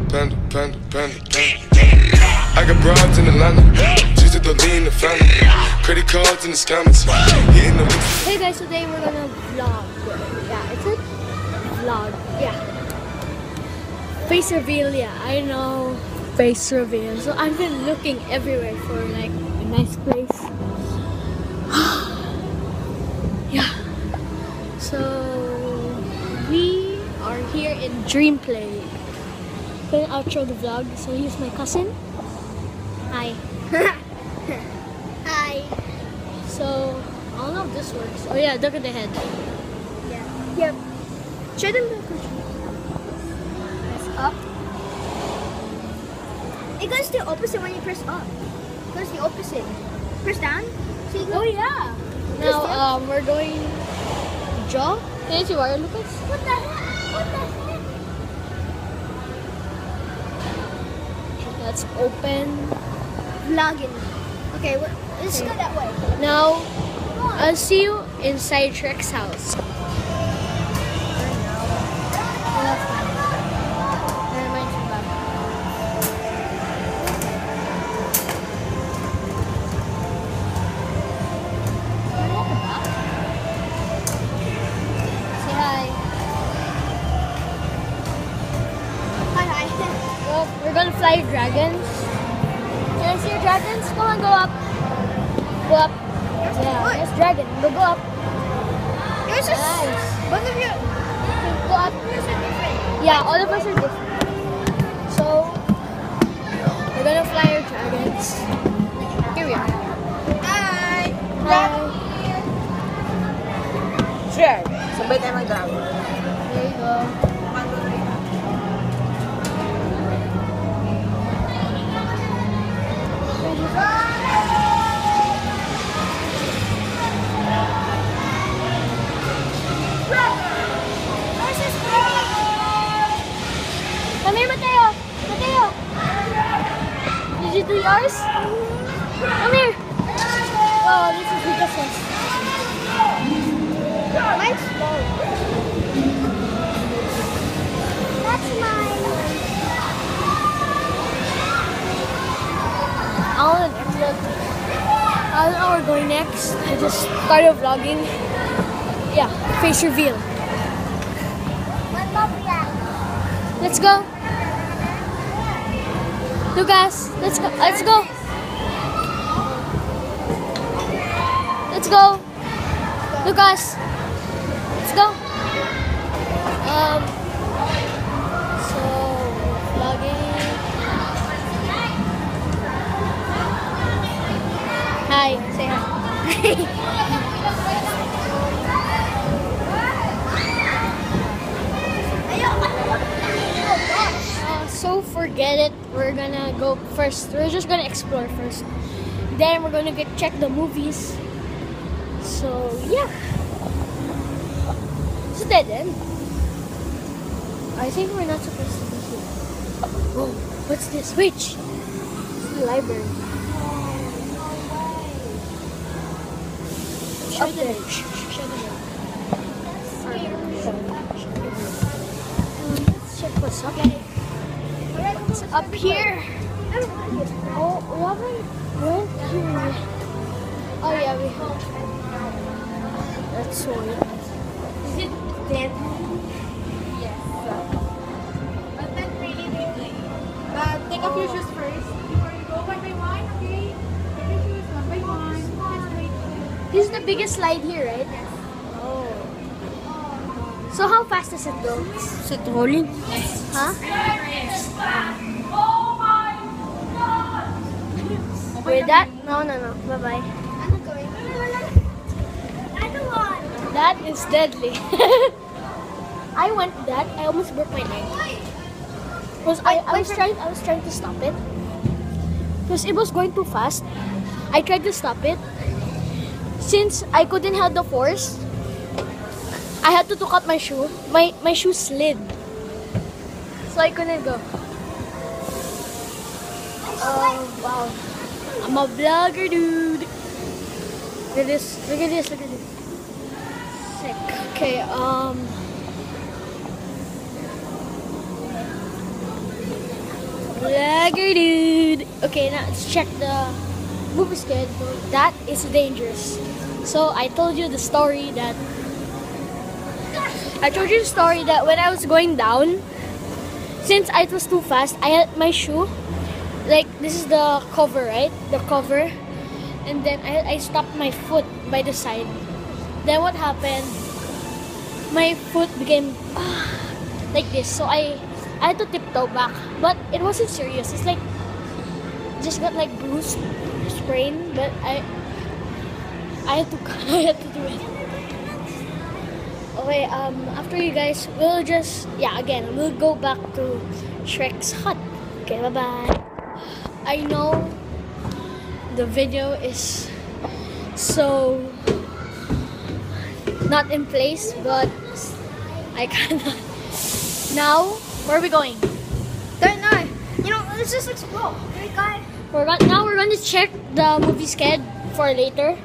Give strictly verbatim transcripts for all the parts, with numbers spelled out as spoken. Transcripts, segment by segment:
panda, panda, panda, panda. I got broads in Atlanta, just to the lean the family. Credit cards in the scammers, hitting the. Hey guys, today we're gonna vlog. Yeah, it's a vlog. Yeah. Face reveal, yeah, I know. Face reveal. So I've been looking everywhere for like a nice place. Yeah. So we are here in Dream Play. Can I outro the vlog? So here's my cousin. Hi. Hi. So I don't know if this works. Oh yeah, look at the head. Yeah. Yep. Show them the control. Press up. It goes the opposite when you press up. It goes the opposite. Press down. See, oh yeah. Now um we're going to draw. Can you see wire, Lucas? What the heck? What the heck? Let's open. Vlogging. Okay, well, let's okay. go that way. Now I'll see you inside Shrek's house. We're gonna fly dragons. Can I see your dragons? Come on, go up. Go up. Yeah, there's dragon. Go go up. Yours is nice. Both of you. Go up. Yours are different. Yeah, all of us are different. So we're gonna fly our dragons. Here we are. Hi. Hi. Sure. Sabay tayo mag-dragon. There you go. Come here, Mateo. Mateo. Did you do yours? Come here. Wow, this is ridiculous. Mine's slow. That's mine. I want to vlog. I don't know where we're going next. I just started vlogging. Yeah, face reveal. Let's go. Lucas, let's go. Let's go. Let's go. Lucas, let's go. Um. So vlogging. Hi. Say hi. So forget it. We're gonna go first. We're just gonna explore first. Then we're gonna get check the movies. So yeah, it's a dead end. I think we're not supposed to be here. Oh, what's this? Which? It's the library. It's up there. Show them. Let's check what's up. It's up here. Oh, we haven't went here. Oh yeah, we have. That's so weird. Is it dead? Yes. But not really deadly. But take off your shoes first before you go one by one, okay? Take your shoes one by one. This is the biggest slide here, right? Yes. Oh. So how fast does it go? Is it rolling? Huh? Oh my God! Wait, that? No, no, no. Bye bye. I'm not going. I don't want. That is deadly. I went that. I almost broke my neck. Because I, I was trying. I was trying to stop it. Because it was going too fast. I tried to stop it. Since I couldn't have the force, I had to took out my shoe. My my shoe slid. So I couldn't go. Oh wow. I'm a vlogger, dude. Look at this. Look at this. Look at this. Sick. Okay, um Vlogger dude. Okay, now let's check the movie schedule. That is dangerous. So I told you the story that I told you the story that when I was going down, since it was too fast, I had my shoe. Like this is the cover, right? The cover, and then I I stopped my foot by the side. Then what happened? My foot became uh, like this. So I I had to tiptoe back, but it wasn't serious. It's like just got like bruised, sprain, but I I had to I had to do it. Okay, um, after you guys, we'll just yeah again we'll go back to Shrek's hut. Okay, bye bye. I know the video is so not in place, but I cannot. Now, where are we going? Don't know. You know, let's just explore. Okay, guys. We're going, now we're going to check the movie schedule for later.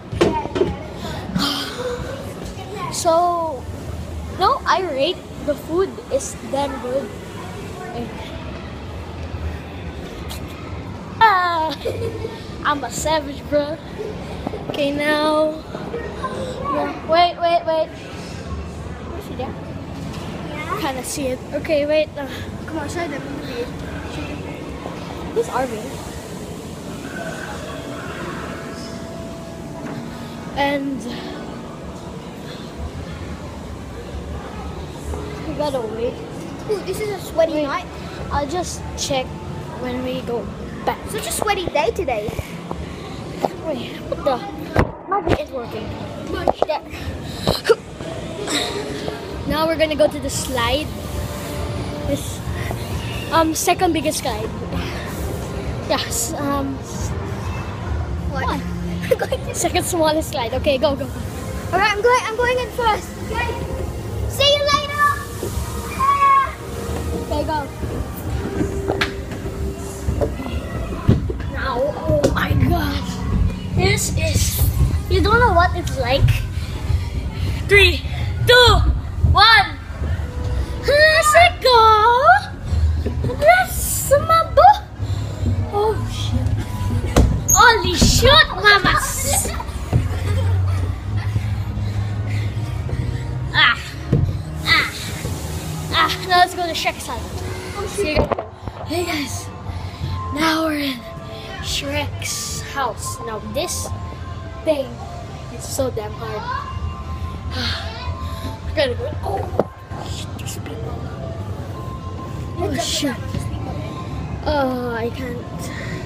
So, no, I rate the food is damn good. Okay. Ah, I'm a savage, bro. Okay, now. Wait, wait, wait. Is she there? Yeah. Kind of see it. Okay, wait. Uh, Come on, show them. who's Arvin? And we gotta wait. Ooh, this is a sweaty Wait. night. I'll just check when we go back. Such a sweaty day today. Wait, what the? Magic is working. There. Now we're gonna go to the slide. This um second biggest slide. Yes. Um. What? What? I'm going to. Second smallest slide. Okay, go go. Alright, I'm going. I'm going in first. Okay. See you later. Ah. Okay, go. Now, oh my gosh, this is. You don't know what it's like. Three, two, one. Let's go. Let's sumabo. Oh shit. Holy shit, mamas. Ah. Ah. Ah. Now let's go to Shrek's house. See you guys. Hey guys. Now we're in Shrek's house. Now this thing is so damn hard. I gotta go. Oh shit, there's people. Oh shit. Oh, I can't.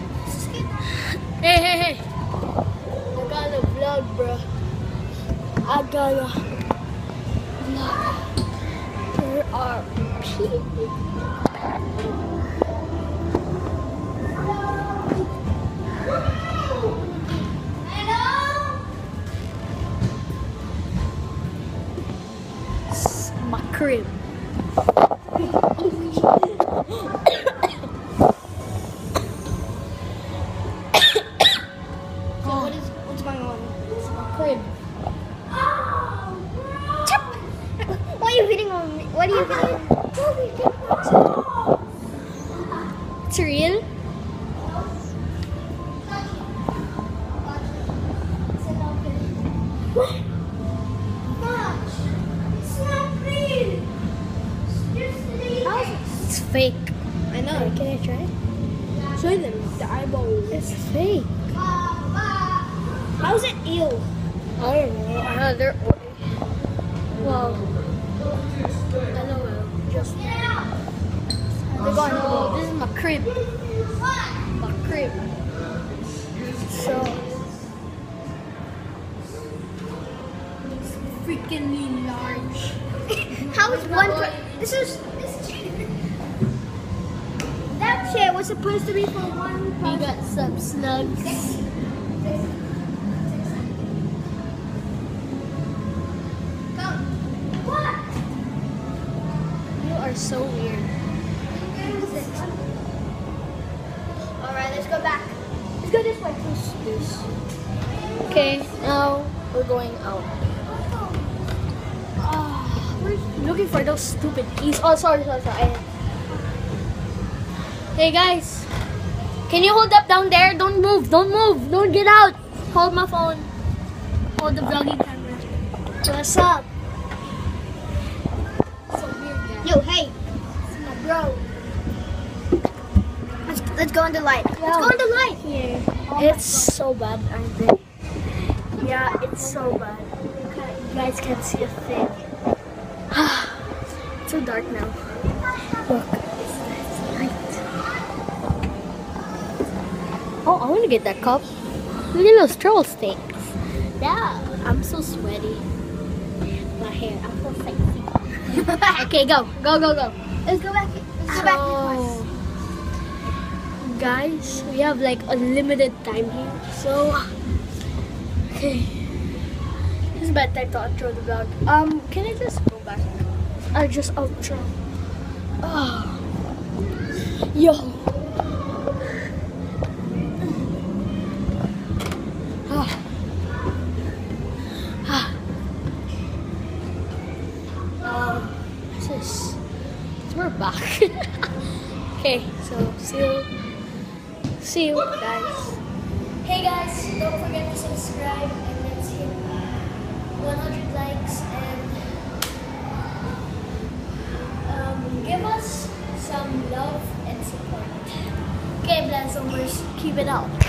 Hey, hey, hey. I gotta vlog, bro. I gotta vlog. There are people. It's my crib. What is? What's going on? It's my crib. Chip. Why are you hitting on me? What are you hitting? It's real. It's fake. I know. Can I try? Show them the eyeball. It's fake. How's it eel? I don't know. Another. Well, I don't know. Just. They're going. Oh, this is my crib. My crib. So. It's freakingly large. How is one? Per this is this chair. That chair was supposed to be for one We person. got some snugs. What? You are so weird. Alright, let's go back. Let's go this way. Okay, now we're going out. Ah, we're looking for those stupid keys. Oh, sorry, sorry, sorry. I- Hey guys, Can you hold up down there? Don't move. Don't move. Don't get out. Hold my phone. Hold the vlogging camera. What's up? So weird, guys. Yo, hey. It's my bro. Let's, let's go on the light. Let's go on the light here. It's so bad, aren't they? Yeah, it's so bad. You guys can't see a thing. It's so dark now. Look, it's, it's light. Oh, I want to get that cup. Look at those troll sticks. Yeah, I'm so sweaty. My hair, I'm so sexy. Okay, go, go, go, go. Let's go back. Let's go back. So, guys, we have like unlimited time here. So, okay. This is bad time to outro the vlog. Um, can I just go back? I just outro. Oh. Yo. Ah. Ah. Um, this is. We're back. Okay, so see you. See you guys. Hey guys, don't forget to subscribe and let's hit one hundred likes and um, give us some love and support. Okay, Blansomers, keep it out.